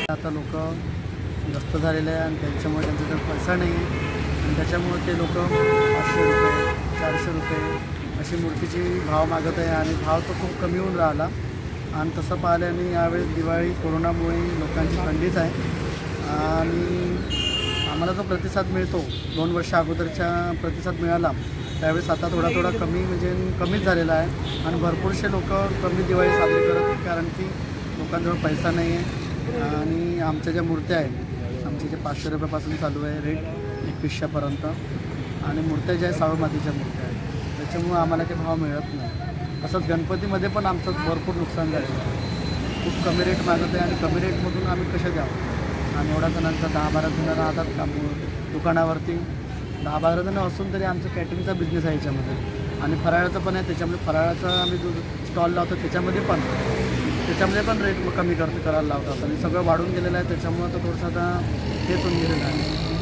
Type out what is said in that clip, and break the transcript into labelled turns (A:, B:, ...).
A: आता लोक ग्रस्त झालेले आहे आणि त्याच्यामुळे त्यांच्याकडे पैसा नाही आहे आणि त्याच्यामुळे ते लोक 500 रुपये 400 रुपये अशी मूर्तीची भाव मागत आहे आणि भाव तो खूप कमी होऊन राहिला. आणि तसं पाहिल्याने यावेळेस दिवाळी कोरोनामुळे लोकांची थंडीच आहे आणि आम्हाला जो प्रतिसाद मिळतो 2 वर्ष अगोदरच्या प्रतिसाद मिळाला त्यावेळेस आता थोडा कमी म्हणजे कमीच झालेला आहे आणि भरपूरसे लोक कमी दिवाळी साजरी करत आहेत कारण की लोकांजवळ पैसा नाही आहे. आणि आमच्या ज्या मूर्त्या आहेत आमचे जे 500 रुपयापासून चालू आहे रेट 2100पर्यंत आणि मूर्त्या ज्या आहे साळू मातीच्या मूर्त्या आहेत त्याच्यामुळं आम्हाला ते भाव मिळत नाही. तसंच गणपतीमध्ये पण आमचं भरपूर नुकसान झालेलं आहे. खूप कमी रेट मागत आहे आणि कमी रेटमधून आम्ही कशा द्यावं आणि एवढ्या जणांचा 10-12 जण राहतात का दुकानावरती 10-12 जण असून तरी आमचं कॅटरिंगचा बिझनेस आहे याच्यामध्ये आणि फराळाचं पण आहे. त्याच्यामुळे फराळाचा आम्ही जो स्टॉल लावतो त्याच्यामध्ये पण रेट कमी करायला लावतात आणि सगळं वाढून गेलेलं आहे. त्याच्यामुळं तर थोडंसं आता हेच होऊन गेलेलं आहे.